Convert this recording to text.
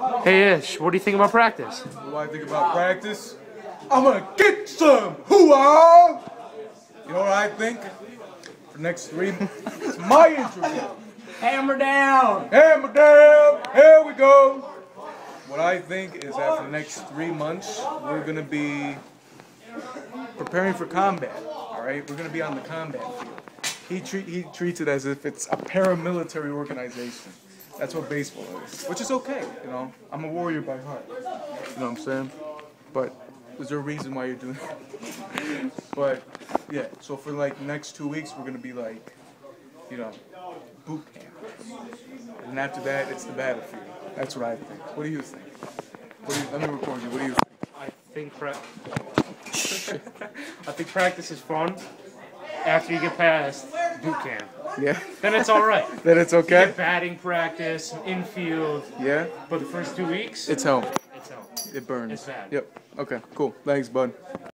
Hey Ish, what do you think about practice? What do I think about practice? I'm gonna get some hoo-ah! You know what I think? For the next 3 months, it's my interview. Hammer down! Hammer down! Here we go! What I think is that for the next 3 months, we're gonna be preparing for combat. Alright? We're gonna be on the combat field. He treats it as if it's a paramilitary organization. That's what baseball is. Which is okay, you know. I'm a warrior by heart. You know what I'm saying? But is there a reason why you're doing it? But yeah, so for like the next 2 weeks we're gonna be like, you know, boot camp. And after that it's the battlefield. That's what I think. What do you think? Let me record you. What do you think? I think practice is fun after you get past boot camp. Yeah. Then it's alright. Then it's You okay? get batting practice, infield, Yeah? but the first 2 weeks, It's hell. it's hell. It burns. It's bad. Yep. Okay, cool. Thanks, bud.